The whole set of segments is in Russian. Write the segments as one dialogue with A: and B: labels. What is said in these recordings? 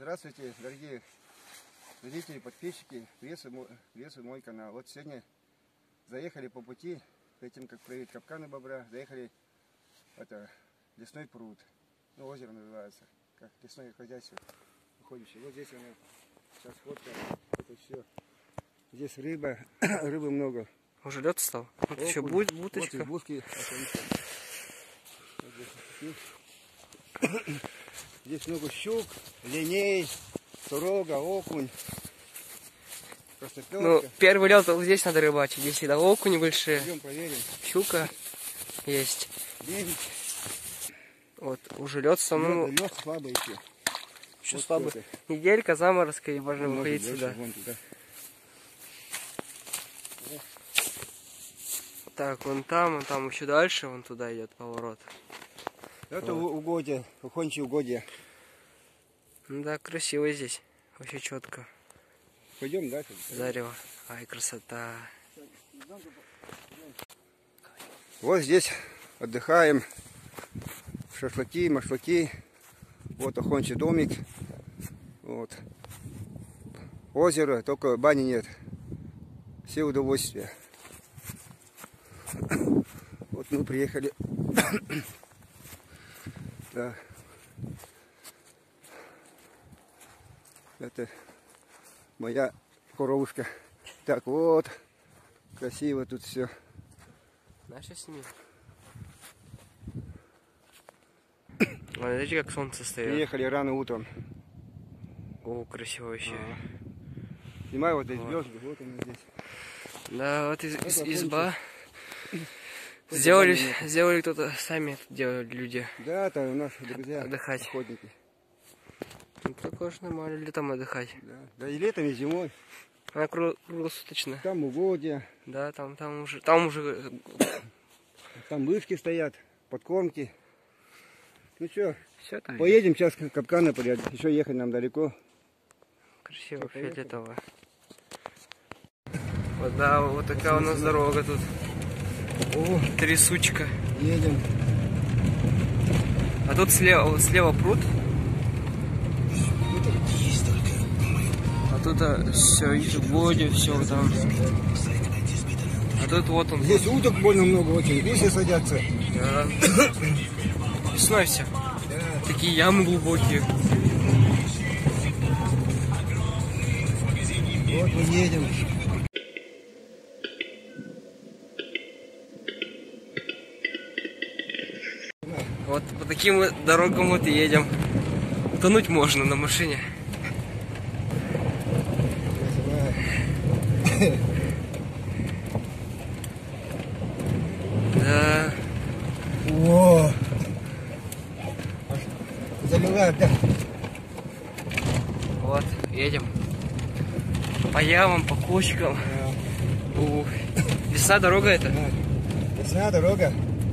A: Здравствуйте, дорогие зрители, подписчики, приветствую мой канал. Вот сегодня заехали по пути, перед тем как проверить капканы бобра, заехали это лесной пруд, ну, озеро называется, как лесное хозяйство уходящее. Вот здесь оно, сейчас фотка, это все. Здесь рыба, рыбы много.
B: Уже лед стал? Вот еще будет буточка.
A: Вот избушки. Здесь много щук, леней, сурога, окунь.
B: Ну, первый лед вот здесь надо рыбачить. Здесь всегда окуни большие.
A: Пойдем проверим.
B: Щука есть.
A: Девять.
B: Вот, уже лед со мной.
A: Лед слабый еще.
B: Еще
A: вот
B: слабый. Неделька, заморозка, и можно выходить сюда. Так, вон там еще дальше, вон туда идет поворот.
A: Это вот. Угодья, охотничьи угодья.
B: Ну да, красиво здесь. Вообще четко.
A: Пойдем дальше.
B: Зарево. Ай, красота.
A: Вот здесь отдыхаем. Шашлыки, машлыки. Вот охотничий домик. Вот. Озеро, только бани нет. Все удовольствия. Вот мы приехали. Да. Это моя коровушка. Так вот, красиво тут все.
B: Наша семья. Смотрите, как солнце стоит.
A: Приехали рано утром.
B: О, красиво вообще.
A: Снимай вот здесь звезды, вот они здесь.
B: Да, вот изба. Сделали кто-то, сами делали люди.
A: Да, это у нас друзья,
B: отдыхать.
A: Охотники.
B: Ну, такое же нормально, летом отдыхать.
A: Да, и летом, и зимой.
B: Она круглосуточно.
A: Там угодья.
B: Да, там уже.
A: Там вышки стоят, подкормки. Ну что,
B: все там.
A: поедем сейчас капканы порядок. Еще ехать нам далеко.
B: Красиво, фиолетово. Вот, да, вот такая у нас дорога тут. О, трясучка.
A: Едем.
B: А тут слева пруд. А тут все, и угодья, все там. А тут вот он.
A: Здесь уток больно много очень, вещи садятся.
B: Да. Весной все. Да. Такие ямы глубокие.
A: Вот мы едем.
B: Вот по таким вот дорогам вот и едем. Тонуть можно на машине. Да.
A: О! Замывает, да?
B: Вот, едем. По ямам, по кочкам. Да. Ух. Лесная дорога это?
A: Да. Лесная дорога.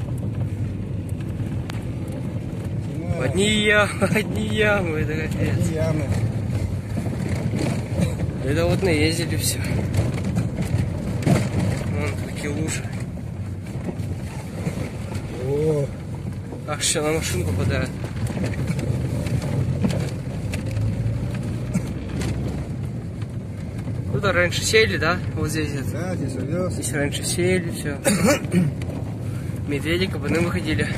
B: Одни ямы, это капец.
A: Одни ямы.
B: Это вот наездили все. Вон такие лужи.
A: О.
B: Ах, еще на машину попадают. Тут раньше сели, да? Вот здесь.
A: Да, здесь овес.
B: Здесь раньше сели, все. Медведи, кабаны выходили.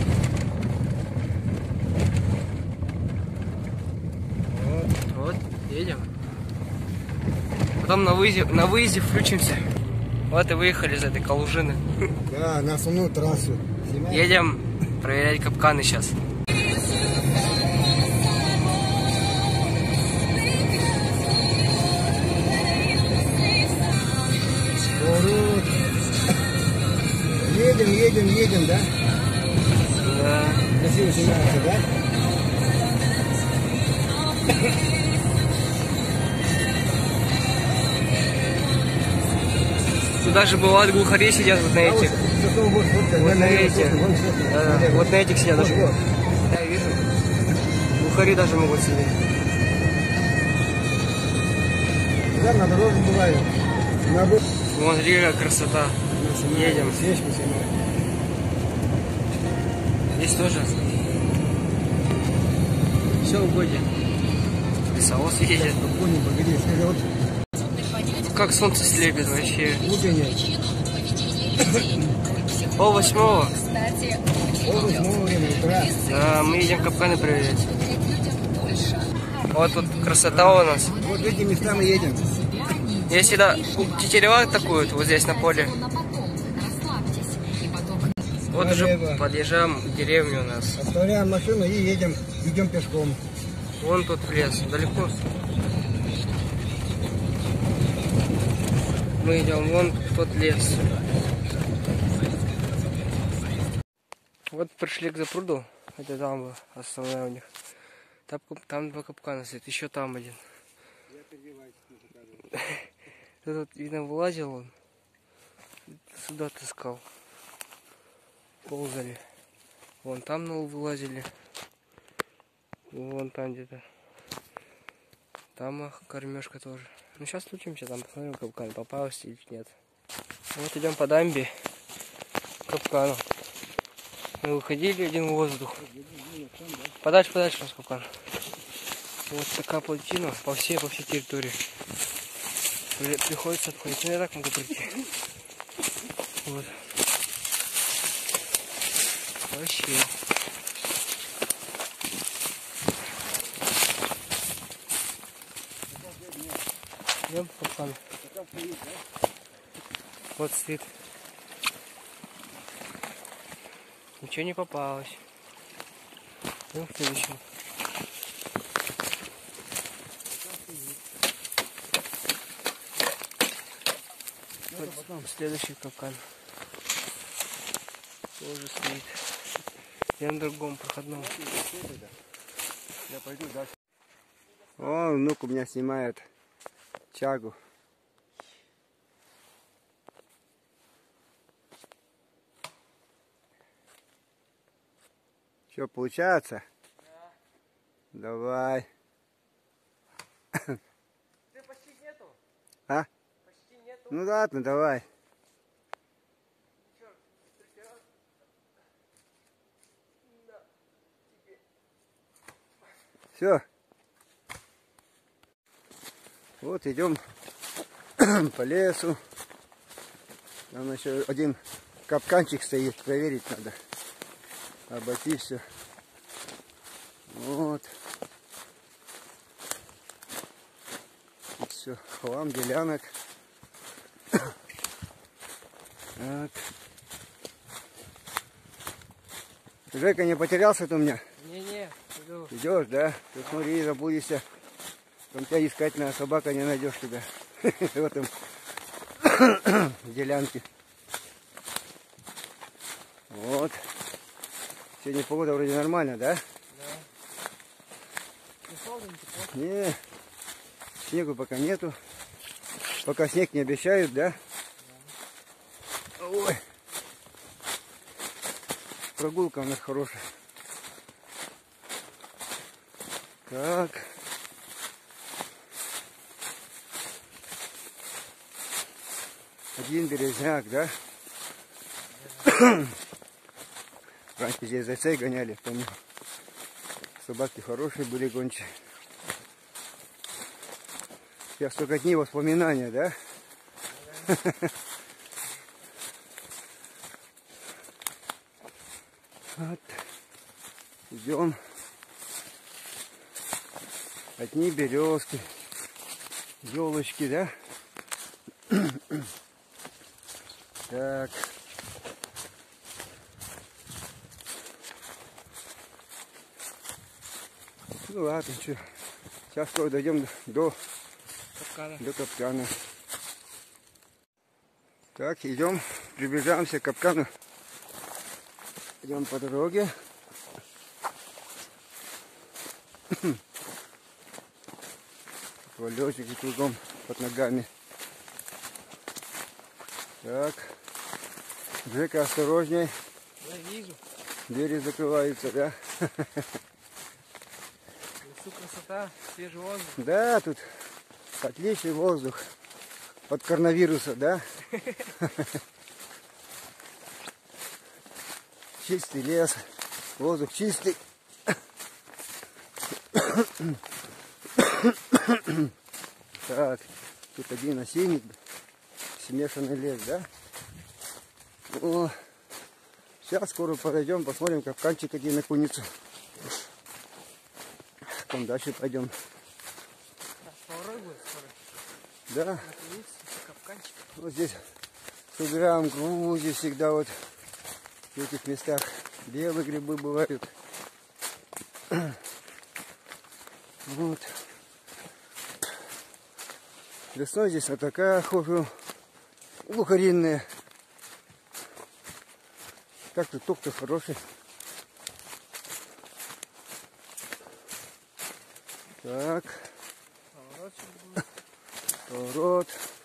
B: Вот, едем. Потом на выезде включимся. Вот и выехали из этой Калужины.
A: Да, на основную трассу.
B: Едем проверять капканы сейчас.
A: Едем, да?
B: Да.
A: Красиво снимается, да?
B: Тут даже бывают глухари сидят вот на этих. Вот на этих. Вот на этих сидят даже. Я вижу. Глухари даже могут сидеть.
A: Да, на дороге бывает.
B: Смотри, какая красота. Едем. Здесь тоже. Все угодья. Лесовоз едет.
A: Понял, погоди, вперед.
B: Как солнце слепит вообще.
A: Утреннее.
B: Пол-8.
A: Пол-8 время утра.
B: Да, мы едем капканы проверять. Вот тут красота у нас.
A: Вот в эти места мы едем.
B: Я всегда тетерева атакуют вот здесь на поле. Вот уже подъезжаем к деревне у нас.
A: Оставляем машину и едем, идем пешком.
B: Вон тут лес, далеко. Мы идем вон в тот лес. Вот пришли к запруду. Это там было основная у них. Там 2 капкана стоит, еще там один. Тут, видно, вылазил он. Сюда таскал. Ползали. Вон там вылазили. Вон там где-то. Там кормежка тоже. Ну сейчас случимся, там посмотрим, капкан попался или нет. Вот идем по дамбе к капкану. Мы выходили, один воздух. Подальше у нас капкан. Вот такая плотина по всей территории. Приходится обходить. Ну я так могу прийти. Вот. Вообще. Идем по капкану. Вот стоит. Ничего не попалось. Идем к следующему. Вот следующий капкан. Тоже стоит. Я на другом проходном.
A: Я пойду дальше. О, внук у меня снимает чагу. Что, получается?
B: Да.
A: Давай.
B: Ты почти нету?
A: А?
B: Почти нету.
A: Ну ладно, давай. Все. Вот идем по лесу. Там еще один капканчик стоит, проверить надо. Обойти все. Вот. Тут все, хлам, делянок. Так. Жека, не потерялся ты у меня?
B: Не-не, иду.
A: Идешь, да? Ты смотри, заблудишься. Там тебя искать на собака не найдешь тебя. В этом делянке. Вот. Сегодня погода вроде нормальная, да?
B: Да. Не холодно, не тепло?
A: Не, снегу пока нету. Пока снег не обещают, да? Да. Ой. Прогулка у нас хорошая. Так. Один березняк, да? Раньше здесь зайцей гоняли, помню. Собаки хорошие были, гончие. Сейчас только дни воспоминания, да? Вот. Идем. Одни березки, елочки, да? Так. Ну ладно, что. Сейчас скоро дойдем до капкана. Так, идем, приближаемся к капкану. Идем по дороге. Лёжики кругом под ногами. Так. Жека, осторожней.
B: Я вижу.
A: Двери закрываются, да?
B: Лесу красота, свежий воздух.
A: Да, тут отличный воздух от коронавируса, да? Чистый лес, воздух чистый. Так, тут один осенник, смешанный лес, да? О, сейчас скоро подойдем, посмотрим капканчик один на куницу. Потом дальше пойдем. Да. Вот здесь собираем грузи всегда вот в этих местах. Белые грибы бывают. Вот. Весной здесь вот такая охота глухаринная. Так-то ток-то хороший. Так. Поворот.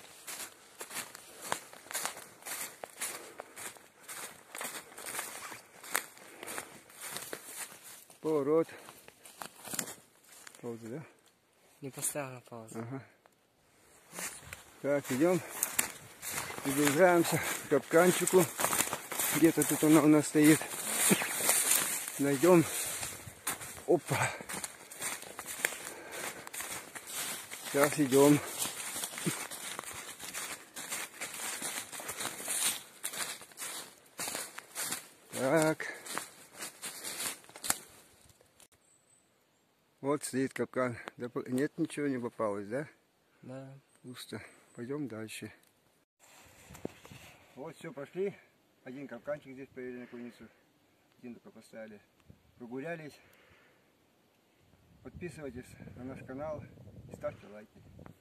A: Поворот. Пауза, да?
B: Не поставила паузу.
A: Ага. Так, идем. Приближаемся к капканчику. Где-то тут она у нас стоит. Найдем. Опа. Сейчас идем. Так. Вот стоит капкан. Да, нет, ничего не попалось, да?
B: Да.
A: Пусто. Пойдем дальше. Вот, все, пошли. Один капканчик здесь повели на куницу. Один только поставили. Прогулялись. Подписывайтесь на наш канал и ставьте лайки.